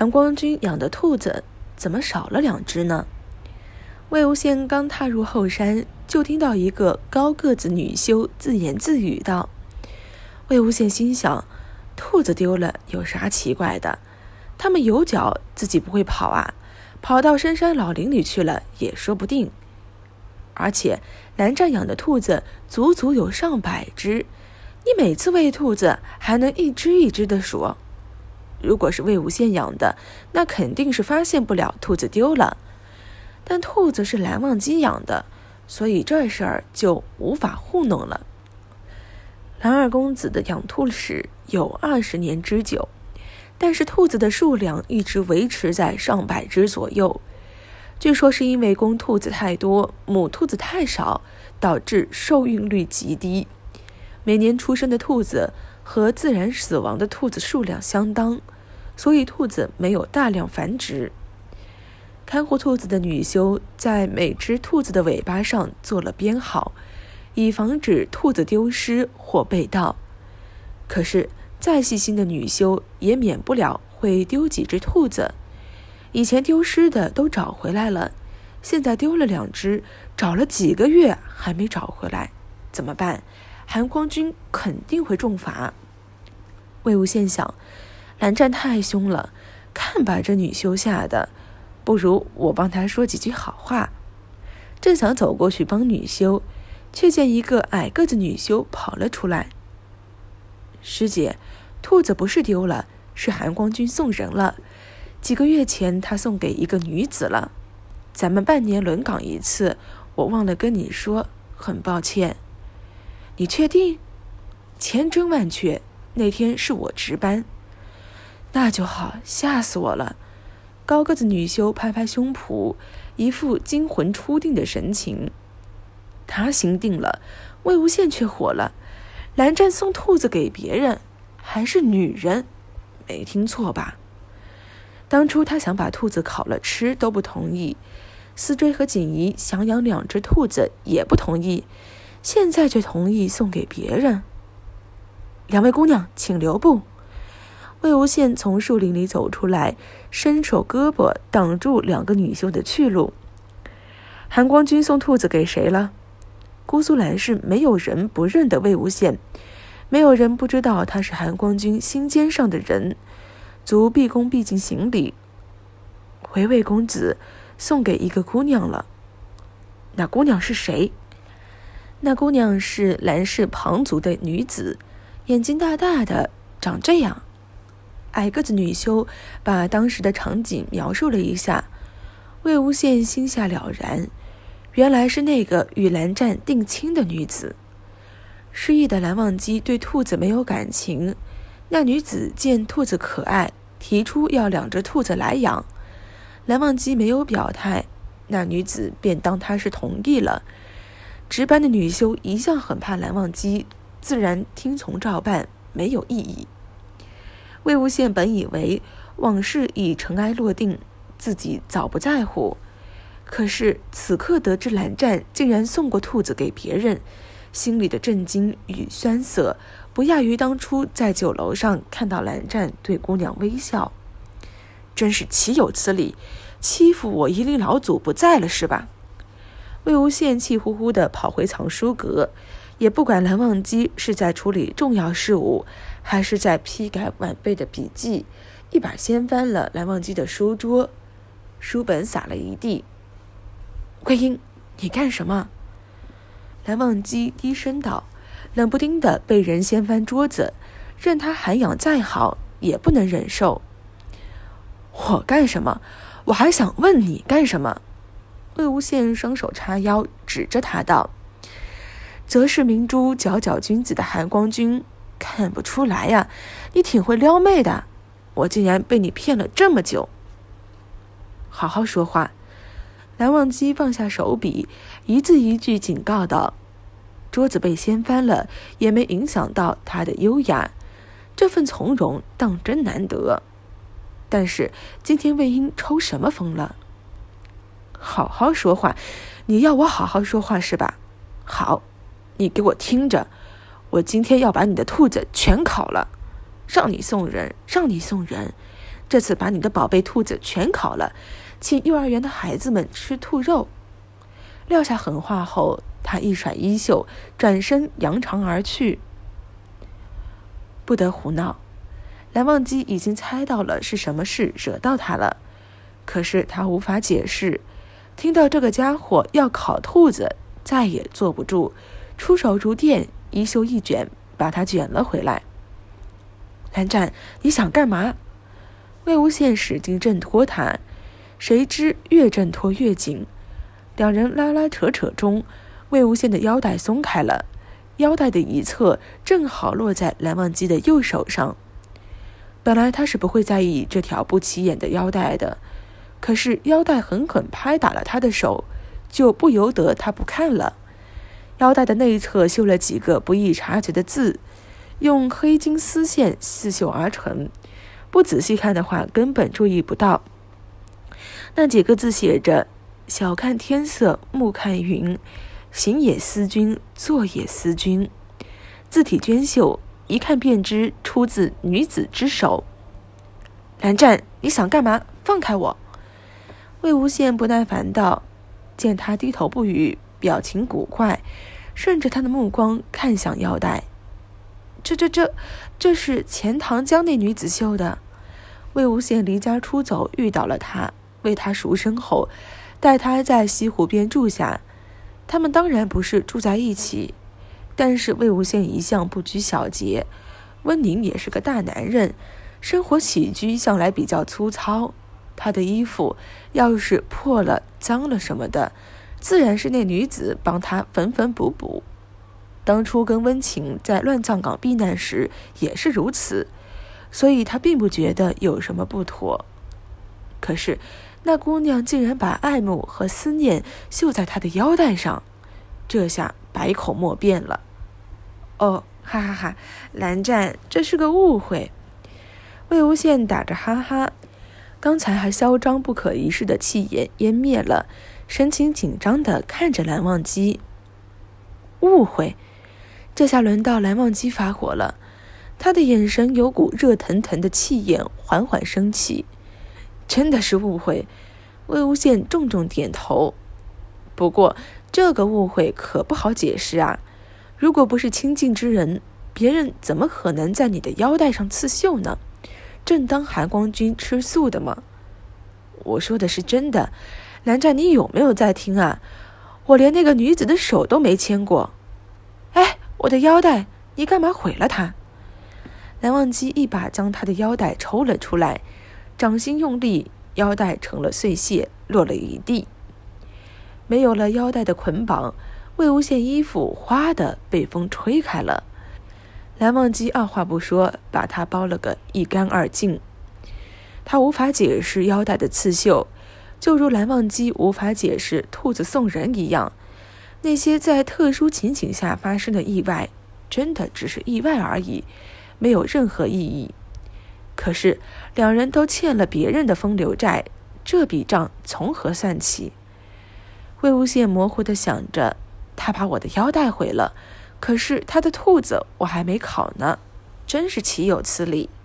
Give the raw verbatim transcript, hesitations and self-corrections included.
韩光君养的兔子怎么少了两只呢？魏无羡刚踏入后山，就听到一个高个子女修自言自语道。魏无羡心想，兔子丢了有啥奇怪的？他们有脚，自己不会跑啊，跑到深山老林里去了也说不定。而且蓝湛养的兔子足足有上百只，你每次喂兔子还能一只一只的数。如果是魏无羡养的，那肯定是发现不了兔子丢了。但兔子是蓝忘机养的，所以这事儿就无法糊弄了。蓝二公子的养兔史有二十年之久，但是兔子的数量一直维持在上百只左右。据说是因为公兔子太多，母兔子太少，导致受孕率极低。每年出生的兔子和自然死亡的兔子数量相当，所以兔子没有大量繁殖。看护兔子的女修在每只兔子的尾巴上做了编号，以防止兔子丢失或被盗。可是再细心的女修也免不了会丢几只兔子，以前丢失的都找回来了，现在丢了两只，找了几个月还没找回来，怎么办？韩光君肯定会重罚。魏无羡想，蓝湛太凶了，看把这女修吓的，不如我帮她说几句好话。正想走过去帮女修，却见一个矮个子女修跑了出来。师姐，兔子不是丢了，是韩光君送人了。几个月前他送给一个女子了，咱们半年轮岗一次，我忘了跟你说，很抱歉。你确定？千真万确，那天是我值班。那就好，吓死我了。高个子女修拍拍胸脯，一副惊魂初定的神情。他心定了，魏无羡却火了。蓝湛送兔子给别人，还是女人，没听错吧？当初他想把兔子烤了吃都不同意，思追和锦衣想养两只兔子也不同意，现在却同意送给别人。两位姑娘请留步。魏无羡从树林里走出来，伸手胳膊挡住两个女修的去路。韩光君送兔子给谁了？姑苏蓝氏没有人不认得魏无羡，没有人不知道他是韩光君心尖上的人，卒毕恭毕敬行礼。回魏公子，送给一个姑娘了。那姑娘是谁？那姑娘是蓝氏庞族的女子，眼睛大大的，长这样。矮个子女修把当时的场景描述了一下，魏无羡心下了然，原来是那个与蓝湛定亲的女子。失忆的蓝忘机对兔子没有感情，那女子见兔子可爱，提出要两只兔子来养。蓝忘机没有表态，那女子便当他是同意了。值班的女修一向很怕蓝忘机，自然听从照办，没有异议。魏无羡本以为往事已尘埃落定，自己早不在乎，可是此刻得知蓝湛竟然送过兔子给别人，心里的震惊与酸涩不亚于当初在酒楼上看到蓝湛对姑娘微笑。真是岂有此理，欺负我夷陵老祖不在了是吧？魏无羡气呼呼地跑回藏书阁，也不管蓝忘机是在处理重要事务，还是在批改晚辈的笔记，一把掀翻了蓝忘机的书桌，书本洒了一地。桂英，你干什么？蓝忘机低声道，冷不丁的被人掀翻桌子，任他涵养再好也不能忍受。我干什么？我还想问你干什么？魏无羡双手叉腰，指着他道。则是明珠佼佼君子的韩光君，看不出来呀、啊，你挺会撩妹的，我竟然被你骗了这么久。好好说话。蓝忘机放下手笔，一字一句警告道。桌子被掀翻了，也没影响到他的优雅，这份从容当真难得。但是今天魏婴抽什么风了？好好说话，你要我好好说话是吧？好，你给我听着，我今天要把你的兔子全烤了，让你送人，让你送人， 这次把你的宝贝兔子全烤了，请幼儿园的孩子们吃兔肉。撂下狠话后，他一甩衣袖，转身扬长而去。不得胡闹，蓝忘机已经猜到了是什么事惹到他了，可是他无法解释。听到这个家伙要烤兔子，再也坐不住，出手如电，衣袖一卷，把他卷了回来。蓝湛，你想干嘛？魏无羡使劲挣脱他，谁知越挣脱越紧。两人拉拉扯扯中，魏无羡的腰带松开了，腰带的一侧正好落在蓝忘机的右手上。本来他是不会在意这条不起眼的腰带的，可是腰带狠狠拍打了他的手，就不由得他不看了。腰带的内侧绣了几个不易察觉的字，用黑金丝线刺绣而成，不仔细看的话根本注意不到。那几个字写着：小看天色，暮看云，行也思君，坐也思君。字体娟秀，一看便知出自女子之手。蓝湛，你想干嘛？放开我！魏无羡不耐烦道。见他低头不语，表情古怪，顺着他的目光看向腰带。这这这这是钱塘江那女子绣的。魏无羡离家出走，遇到了他，为他赎身后，带他在西湖边住下。他们当然不是住在一起，但是魏无羡一向不拘小节，温宁也是个大男人，生活起居向来比较粗糙。他的衣服要是破了脏了什么的，自然是那女子帮他缝缝补补。当初跟温情在乱葬岗避难时也是如此，所以他并不觉得有什么不妥。可是那姑娘竟然把爱慕和思念绣在他的腰带上，这下百口莫辩了。哦，哈哈哈，蓝湛，这是个误会。魏无羡打着哈哈，刚才还嚣张不可一世的气焰湮灭了，神情紧张地看着蓝忘机。误会？这下轮到蓝忘机发火了，他的眼神有股热腾腾的气焰缓缓升起。真的是误会。魏无羡重重点头。不过这个误会可不好解释啊，如果不是亲近之人，别人怎么可能在你的腰带上刺绣呢？正当韩光君吃素的吗？我说的是真的，蓝湛，你有没有在听啊？我连那个女子的手都没牵过。哎，我的腰带，你干嘛毁了它？蓝忘机一把将他的腰带抽了出来，掌心用力，腰带成了碎屑，落了一地。没有了腰带的捆绑，魏无羡衣服哗的被风吹开了。蓝忘机二话不说，把他包了个一干二净。他无法解释腰带的刺绣，就如蓝忘机无法解释兔子送人一样，那些在特殊情景下发生的意外，真的只是意外而已，没有任何意义。可是两人都欠了别人的风流债，这笔账从何算起？魏无羡模糊地想着，他把我的腰带毁了，可是他的兔子我还没烤呢，真是岂有此理。